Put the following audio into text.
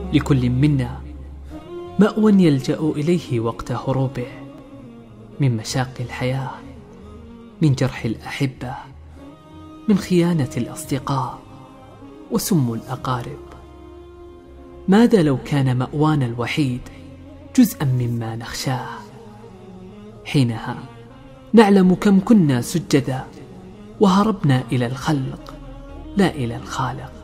لكل منا مأوى يلجأ إليه وقت هروبه من مشاق الحياة، من جرح الأحبة، من خيانة الأصدقاء وسم الأقارب. ماذا لو كان مأوانا الوحيد جزءا مما نخشاه؟ حينها نعلم كم كنا سجدا وهربنا إلى الخلق لا إلى الخالق.